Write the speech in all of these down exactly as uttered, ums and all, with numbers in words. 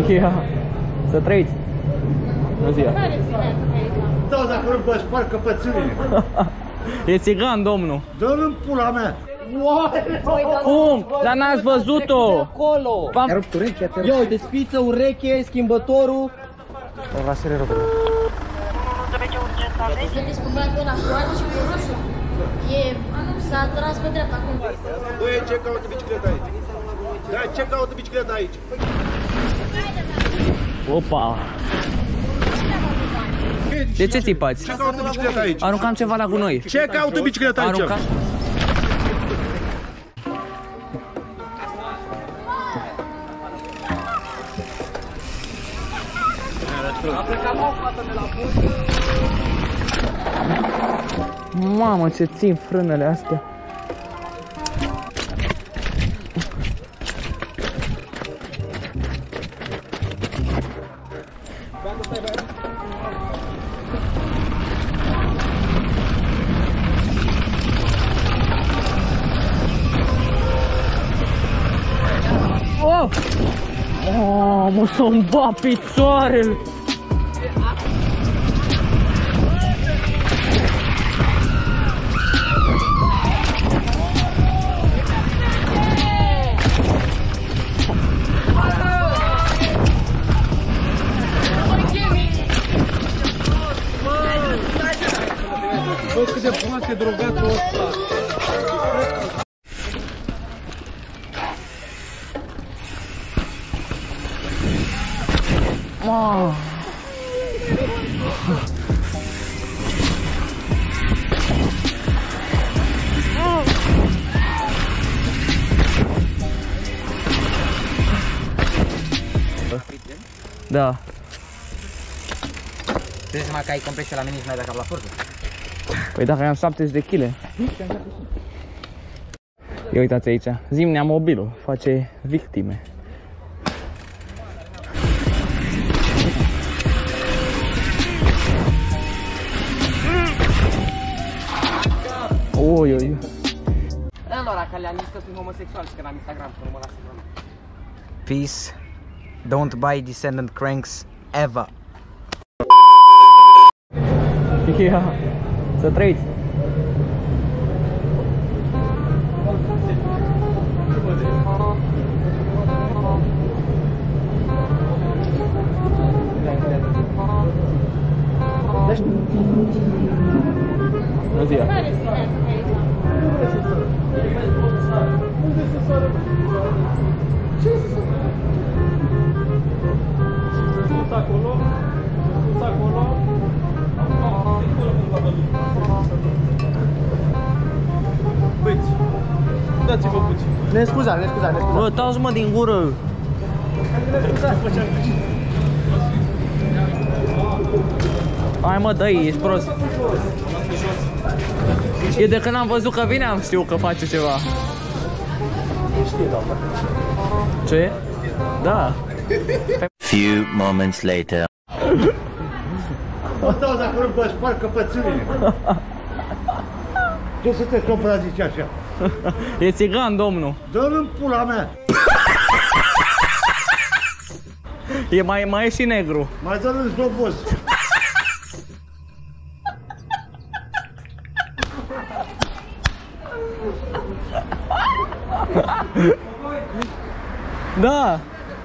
Ia, să trăiți. Bună ziua. Da, dacă nu vă spar căpățârile. E țigan, domnul. Dă-l în pula mea. Cum? Dar n-ați văzut-o? Acolo. Mi-a rupt urechea. Ia uite, spiță, ureche, schimbătorul. La serie rău. Vedeți cum băiatul ăla cu alb și cu roșu? E... s-a tras pe dreapta acum. Băie, ce caută bicicleta aici? Da, ce caută bicicleta aici? Opa! De ce țipați? Ce caută bicicleta aici? Aruncam ceva la gunoi. Ce caută bicicleta aici? Aruncam... Mamă, ce țin frânele astea. Oh! Oh, mă, să-mi bat picioarele! Bă, cât de prost e drogatul ăsta! Wow. Da. Trebuie să mai că ai compresie la mine și mai dai cap la forță. Păi dacă am șaptezeci de kilograme. Ia uitați aici, Zimnea mobilul face victime. Oi, oi. Allora, că le-am zis că sunt homosexual și că n-am Instagram, că nu mă lasă vreunul. Peace. Don't buy descendant cranks ever. Ia, să trăiți. Bună ziua. Sus acolo, sus acolo. Băiți, dați-vă puțin. Ne scuza, ne scuza, ne scuza. Bă, tați mă din gură. Hai mă, dă-i, ești prost. E de când am văzut că vine, am știut că face ceva. Ce? Da. Few moments later. Bă, dau dacă nu vă spar căpățârile. Ce să te compra zice așa? E țigan, domnul. Dă-l în pula mea. E mai, mai e și negru. Mai dă-l în slobos. Da.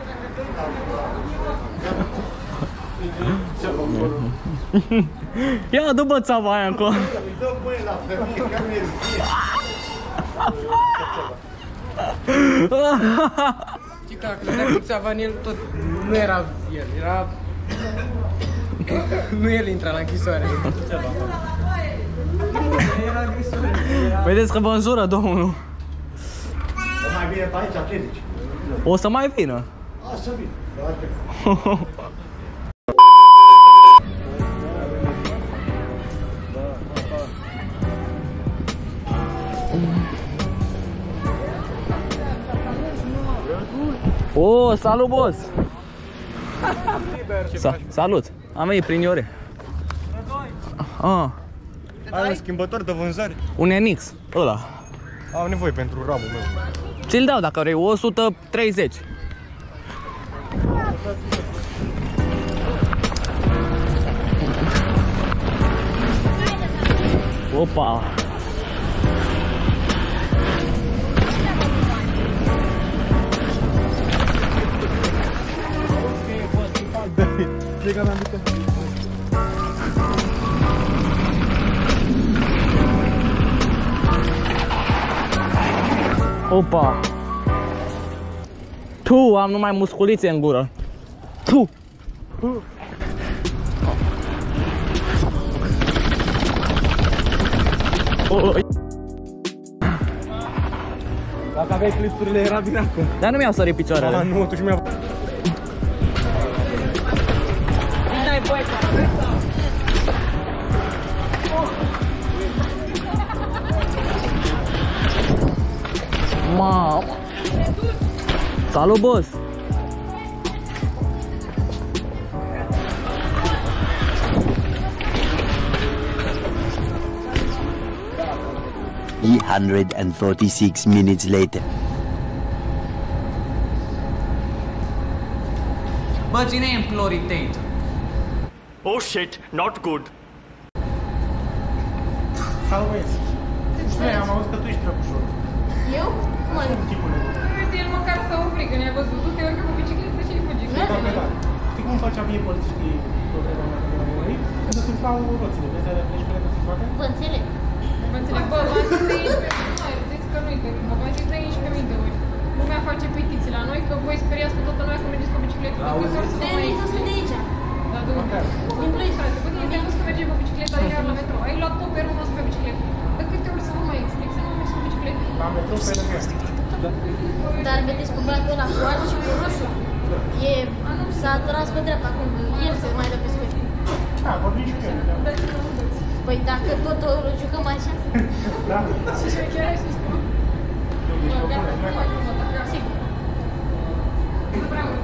Ia, dă-bă țava aia încolo. Dă băi la femeie, că nu e zie. Și că dacă cu țeava în el, tot nu era el, era... Nu el intra la închisoare. Vedeți că vă înjură, domnul. O mai bine pe aici, ce zici? O să mai vină. O să vină. Oh, salut, boss! Sa salut! Am venit prin Iore. Ah. Ai un schimbător de vânzări? Un N X, ăla. Am nevoie pentru ramul meu. Ți-l dau dacă vrei, o sută treizeci. Opa! Opa! Tu, am numai musculițe în gură. Tu! Oh. Dacă aveai clipsurile era bine acum. Dar nu mi-au sărit picioarele. Ah, nu, tu și mi-a... Mamă! Salut, boss! three hundred forty-six minutes later. Bă, cine e Imploritade? Oh shit, not good. Salut, băieți. Stai, am auzit că tu ești trăpușor. Eu? Cum adică? Tipule. Uite, el măcar să oprigă, ne-a văzut, tu te urcă cu bicicletă și îi fugi. Știi cum făceam mie polițiștii pe vremea mea când eram noi? Când se surfau roțile, vezi alea treci pe ele să facă? Vă înțeleg. Vă înțeleg, bă, v-am zis de unsprezece mii, vedeți că nu-i de râmbă, v-am zis de unsprezece mii de ori. Lumea face petiții la noi, că voi speriați pe toată lumea să mergeți cu bicicletă, de câte ori să vă mai Nu sunt de aici. Da, de unde? Din Plăi, frate, bă, tine te-ai dus că mergeai cu bicicleta iar la metro, ai luat poperul nostru pe bicicletă. De câte ori să vă mai explic să nu mergi cu bicicletă? La metro pe lângă. Dar vedeți cu băiatul ăla cu alb și cu roșu. E... s-a tras pe dreapta acum, el se mai dă pe sfânt. Da, vorbim și eu. Păi dacă tot o jucăm așa? Da. Și șmecherea și spun. Bă, gata, nu mai cum o dă, Sigur. nu prea mult.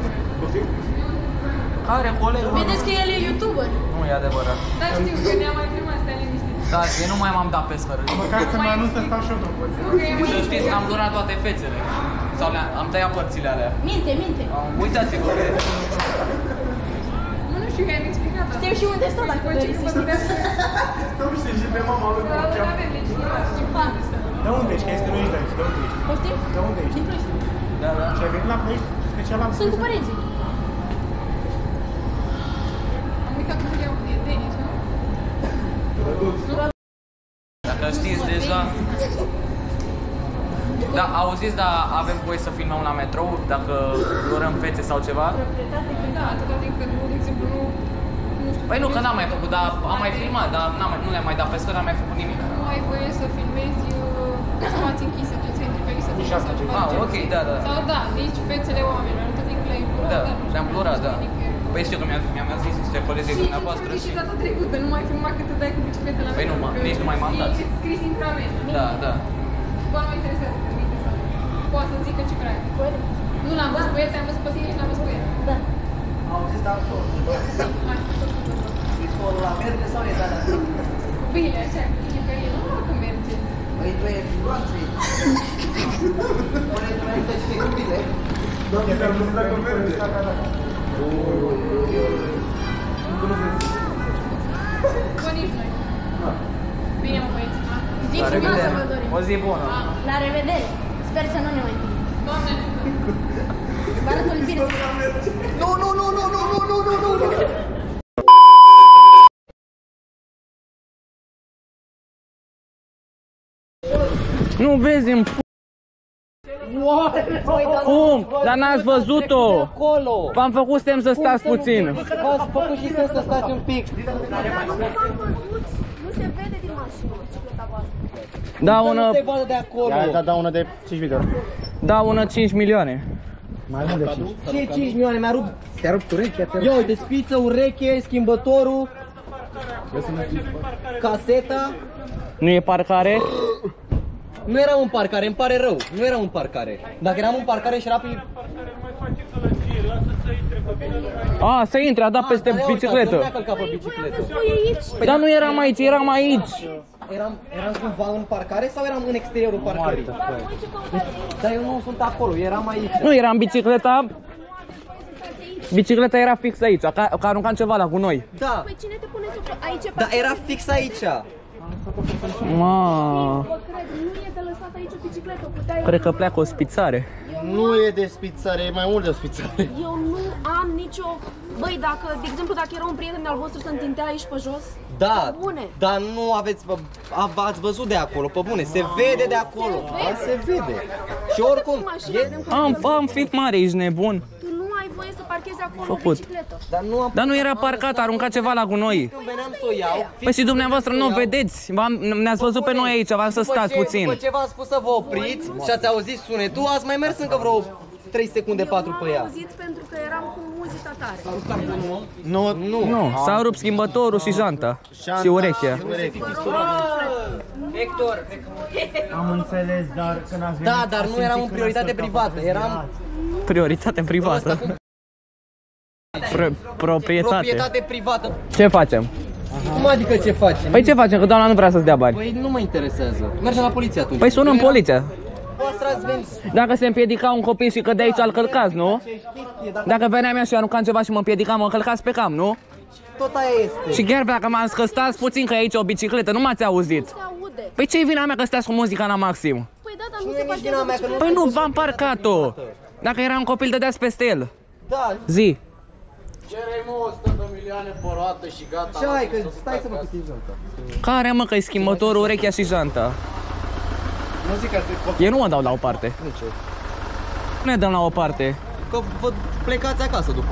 Care colegul? Vedeți că el e YouTuber. Nu e adevărat. Dar știu că ne-am mai filmat, stai liniștit. Da, eu nu mai m-am dat pe sfără. Măcar să mă anunț să stau și eu după. Nu, că e mai Să știți că am durat toate fețele. Sau le am tăiat părțile alea. Minte, minte. Uitați-vă că... Nu, nu știu, i-am explicat asta. Știu și unde stă dacă doriți să știți. Nu știu și pe mama lui Da, cum nu cheamă. avem legitimitate. Și Pa. De unde ești? Că ești că nu ești de aici. De unde ești? Poftim? De unde ești? Din Ploiești. Da, da. Și ai venit la Ploiești special la Sunt cu părinții. Am uitat cum iau de tenis, nu? Dacă știți deja... Da, auziți, dar avem voie să filmăm la metrou dacă lurăm fețe sau ceva? Da, atâta timp cât nu, de exemplu, nu... Nu știu. Păi nu, că n-am mai făcut, dar am mai filmat, dar n-am mai, nu le-am mai dat pe sfără, n-am mai făcut nimic. Nu ai voie să filmezi uh, spații închise, tu ți-ai întrebat să filmezi sau ceva. Ah, de genul. ok, da, da. Sau da, nici fețele oamenilor, atât timp le-ai implorat, Da, dar nu știu, le-am plurat, nu da. știu nicăieri. Păi știu că mi-a mi-a mi-a zis niște colegi de dumneavoastră și... și... Și data trecută, nu mai filma cât te dai cu bicicleta la Păi nu, metro, mă, că nici nu mai m-am dat. scris- Scris inframed. Da, da. Bă, nu mă interesează, că nu mă interesează. Poate să zică ce vrea. Nu l-am văzut pe el, te-am văzut pe tine și l-am văzut pe el. Da. Hai, tot cu totul. La merge sau e de alea? Cu bile, așa, cu ghicărie, nu mă cum merge. Păi tu e fluanței. Pune tu mai uite ce cu bile. Doamne, te-am văzut dacă merge. Bă, nici noi. Bine, mă, băieți. Zi La frumoasă, revedere. vă dorim. O zi bună. La revedere. Sper să nu ne mai întâlnim. Doamne, Vă arăt un tir. Nu, nu, nu, nu, nu, nu, nu, nu, nu. Nu vezi în p***. Cum? Dar n-ați văzut-o! Acolo. V-am făcut semn să stați puțin. V-ați făcut și semn să stați un pic. Nu se vede din mașină bicicleta voastră. Da Nu una, se vadă de acolo. Da, da, una de cinci mii de euro. da una cinci milioane. Mai mult de cinci. Ce cinci milioane? Mi-a rupt. Te-a rupt urechea? Ia uite, spiță, ureche, schimbătorul, caseta. Nu e parcare? Nu eram în parcare, îmi pare rău. Nu eram în parcare. Dacă eram în parcare și era pe... A, să intre, a dat peste Ah, da, ia uite, Nu bicicletă. mi-a călcat pe bicicletă. Păi dar nu eram aici, eram aici. Eram, eram cumva în parcare sau eram în exteriorul parcării? Dar eu nu sunt acolo, eram aici. Nu era în bicicleta. bicicleta era fix aici, că, că aruncam ceva la gunoi. Da. Păi cine te pune sub aici? Da, era fix aici. Ma. Vă cred, nu e de lăsat aici o bicicletă, puteai... Cred că pleacă o spițare. Nu e de spițare, e mai mult de spițare. Eu nu am nicio... Băi, dacă, de exemplu, dacă era un prieten al vostru să întintea aici pe jos, Da, pe bune. dar nu aveți, ați văzut de acolo, pe bune, se vede de acolo, Se da, vede. se vede. Și oricum, e... Am, am fit mare, ești nebun. Tu nu ai voie să parchezi acolo Făcut. o bicicletă. Dar nu am... Dar nu era parcat, aruncat ceva la gunoi. Când veneam să o iau... Păi și dumneavoastră nu vedeți, ne-ați văzut pe noi aici, v-am să După stați ce- puțin. După ce v-am spus să vă opriți și ați auzit sunetul, ați mai mers încă vreo trei secunde, patru pe Eu ea. am auzit pentru că eram cu muzica tare. Nu, nu. Nu, s-a rupt schimbătorul și janta. Și urechea. Hector, Am înțeles, dar când ați venit... da, dar nu eram în prioritate privată, eram Prioritate privată. Pro proprietate. proprietate privată. Ce facem? Cum adică ce facem? Păi ce facem, că doamna nu vrea să-ți dea bani? Păi nu mă interesează. Mergem la poliție atunci. Păi sunăm poliția. Voastră ați venit. Dacă se împiedica un copil și cădea aici, îl călcați, nu? Dacă veneam eu și aruncam ceva și mă împiedicam, mă călcați pe cam, nu? Tot aia este. Și chiar dacă m-am scăstați puțin că e aici o bicicletă, nu m-ați auzit. Se aude. Păi ce-i vina mea că stați cu muzica la maxim? Păi da, dar nu Nu se e nici parchează vina mea că nu... Păi nu, v-am parcat-o. Dacă era un copil, dădeați peste el. Da, Zi. Cerem o sută de milioane pe roată și gata. ce ai, că stai să vă puteți janta. Care mă că-i schimbătorul, urechea și janta? Nu zic că Eu nu mă dau la o parte. Nici eu. Nu ne dăm la o parte. Că vă plecați acasă după.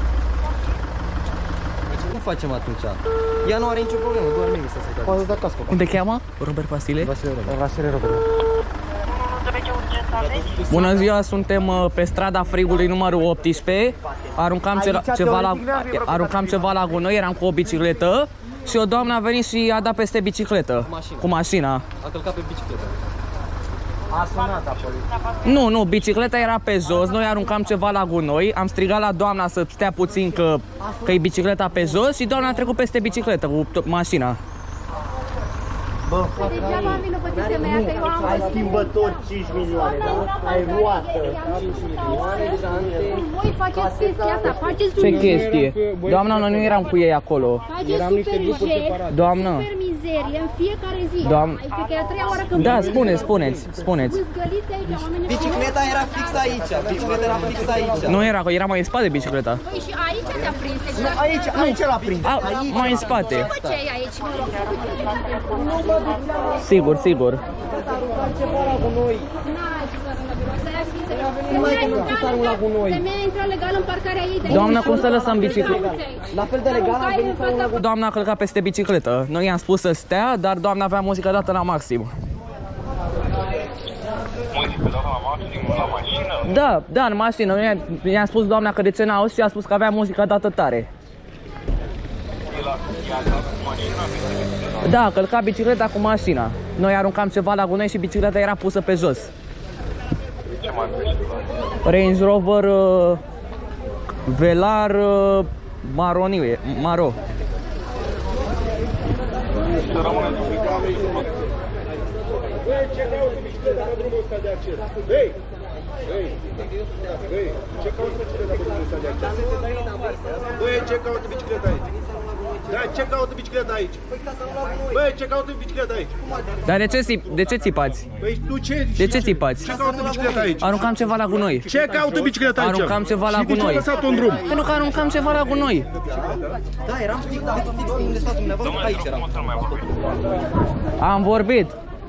Cum facem atunci? Ea nu are nicio problemă, doar mie să se dea. Poate da cască. Cum te cheamă? Robert Vasile? Vasile Robert. Bună ziua, suntem uh, pe strada Frigului numărul optsprezece. Aruncam, ce, ceva la, aruncam ceva la gunoi, eram cu o bicicletă și o doamnă a venit și a dat peste bicicletă. Mașina. Cu mașina. A călcat pe bicicletă. A sunat apoi. Nu, nu, bicicleta era pe jos, noi aruncam ceva la gunoi, am strigat la doamna să stea puțin că, că e bicicleta pe jos și doamna a trecut peste bicicletă cu mașina. Degeaba am vinovățit mea, că eu am Ai văzut. schimbător cinci milioane, da? Ai roată. Voi faceți chestia asta, faceți Ce un chestie? Doamna, noi nu eram cu ei acolo. faceți super jet, Doamnă. super mizerie în fiecare zi. Doamnă. Adică că e a treia oară că Da, spuneți, spuneți, spuneți. Zgăliți aici, oamenii. Bicicleta era fix aici, bicicleta era fix aici. Nu era, că era mai în spate bicicleta. Păi și aici te-a prins, Nu, exact. aici, aici l-a prins. A, mai în spate. Ce făceai aici, mă rog? Sigur, sigur. N-ai ce să arunc la birou, să ia scrisă. Femeia a intrat legal în parcarea ei de aici. Doamna, cum să lăsăm bicicleta? La fel de legal am venit să una cu... Doamna a călcat peste bicicletă. Noi i-am spus să stea, dar doamna avea muzică dată la maxim. Muzică dată la maxim la mașină? Da, da, în mașină. Noi i-am spus doamna că de ce n-a auzit și a spus că avea muzică dată tare. Da, călca bicicleta cu mașina. Noi aruncam ceva la gunoi și bicicleta era pusă pe jos. Ce mai bicicletă? Range Rover uh, Velar uh, Maroniu, Maro. Să rămână dubicat. Băi, ce caută bicicleta pe drumul ăsta de acces? Băi! Băi! Băi! Ce caută bicicleta pe drumul ăsta de acces? Băi, ce caută bicicleta aici? Da, ce caută bicicleta aici? Băi, ce caută bicicleta aici? Dar de ce, de ce țipați? Păi tu ce? De ce țipați? Ce caută bicicleta aici? Aruncam ceva la gunoi. Ce caută bicicleta aici? Aruncam ceva la Și de ce gunoi. ai lăsat-o în drum? Pentru că aruncam ceva la gunoi. Da, eram fix, fix unde stați dumneavoastră, aici eram. Am vorbit.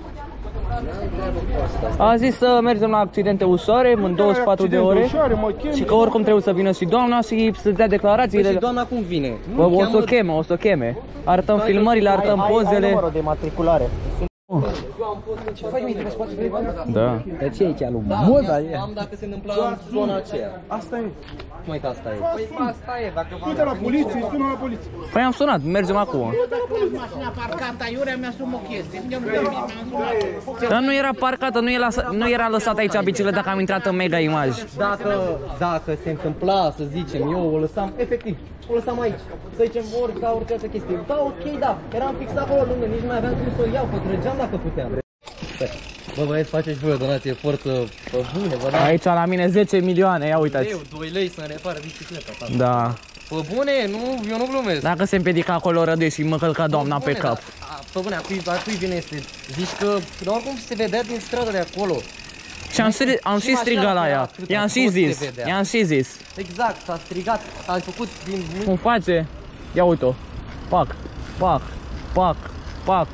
A zis să mergem la accidente ușoare în douăzeci și patru de ore și că oricum trebuie să vină și doamna și să dea declarațiile. Păi și doamna cum vine? Bă, o să o cheme, o să o cheme. Arătăm filmările, arătăm pozele. Ai numărul de matriculare. Ce faci, mie, trebuie spațiu privat? Da. De ce e aici lui? Da, Bă, da, dar e. am dacă se întâmpla în zona aceea. Asta e. Cum e că asta e? Păi asta e, dacă v-am... Du-te la poliție, sună la poliție. Păi am sunat, mergem acum. Mașina parcată, aiurea mi-asum o chestie. Eu nu permit, mi-am sunat. Dar nu era parcată, nu era, nu era lăsată aici bicicleta dacă am intrat în Mega Image. Dacă, dacă se întâmpla, să zicem, eu o lăsam, efectiv, o lăsam aici. Să zicem, ori ca orice altă chestie. Da, ok, da, eram fix acolo lângă, nici nu mai aveam cum să o iau, că trăgeam dacă puteam. Sper. Bă, băieți, faceți voi o donație, forță, pe bune, bă, da? Aici la mine zece milioane, ia uitați. Eu, doi lei să-mi repară bicicleta ta. Da. Pe bune, nu, eu nu glumesc. Dacă se împiedica acolo rădești și mă călca doamna pe cap. Da, pe bune, a cui, a cui vine este? Zici că, dar oricum se vedea din stradă de acolo. Și am, stri am și strigat la ea. I-am și zis, i-am și zis. Exact, s-a strigat, a făcut din mâini. Cum face? Ia uite-o. Pac, pac, pac, pac.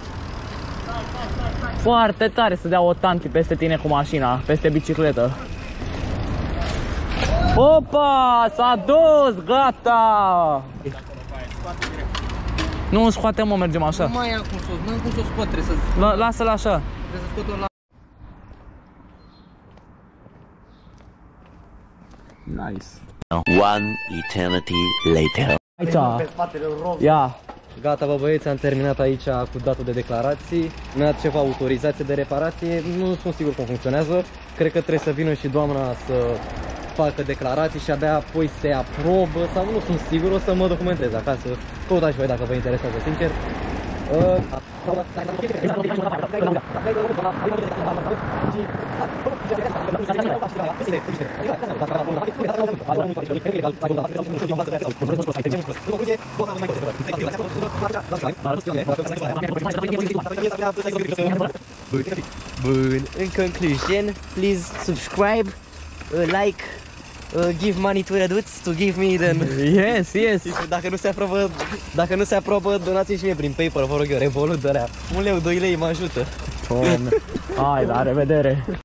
Foarte tare să dea o tanti peste tine cu mașina, peste bicicletă. Opa, s-a dus, gata! Nu scoate, mă, mergem așa. Nu mai am cum să o, nu am cum să o scot, trebuie să... La, lasă-l așa. Trebuie să scot-o la... Nice. One eternity later. Aici. Ia. Gata, bă, băieți, am terminat aici cu datul de declarații. Mi-a dat ceva autorizație de reparație. Nu sunt sigur cum funcționează. Cred că trebuie să vină și doamna să facă declarații și abia apoi se aprobă sau nu sunt sigur, o să mă documentez acasă. Căutați și voi dacă vă interesează, sincer. Bun, in conclusion, please subscribe, uh, like, uh, give money to Răduț to give me then. Yes, yes. Dacă nu se aprobă, dacă nu se aprobă, donați și mie prin PayPal, vă rog eu, Revolut de alea. Un leu, doi lei mă ajută. Hai, la revedere.